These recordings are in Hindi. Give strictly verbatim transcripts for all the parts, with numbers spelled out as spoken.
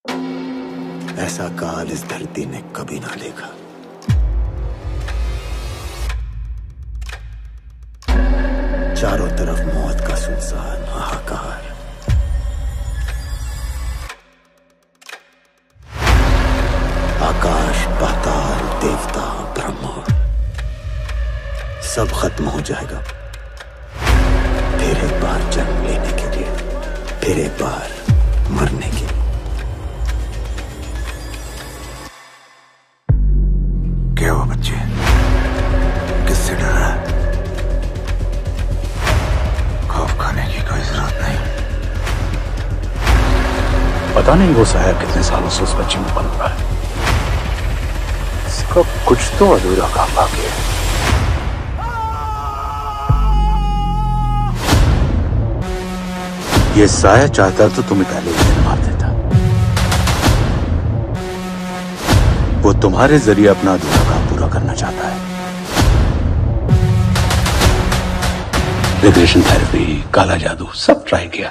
ऐसा काल इस धरती ने कभी ना देखा। चारों तरफ मौत का सुनसान हाहाकार। आकाश, पाताल, देवता, ब्रह्मा सब खत्म हो जाएगा, फिर एक बार जन्म लेने के लिए, फिर एक बार मरने के लिए। क्या हुआ बच्चे? किससे डर रहा है? खौफ खाने की कोई जरूरत नहीं। पता नहीं वो साया कितने सालों से उस बच्चे में पल रहा है। इसका कुछ तो अधूरा काम बाकी है। ये साया चाहता तो तुम्हें पहले ही मार देता। वो तुम्हारे जरिए अपना अधूरा काम पूरा करना चाहता है। रिग्रेशन थेरेपी, काला जादू सब ट्राई किया।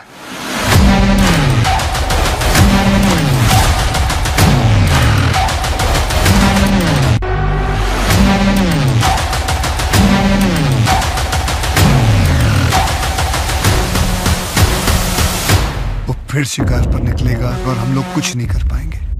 वो फिर शिकार पर निकलेगा और हम लोग कुछ नहीं कर पाएंगे।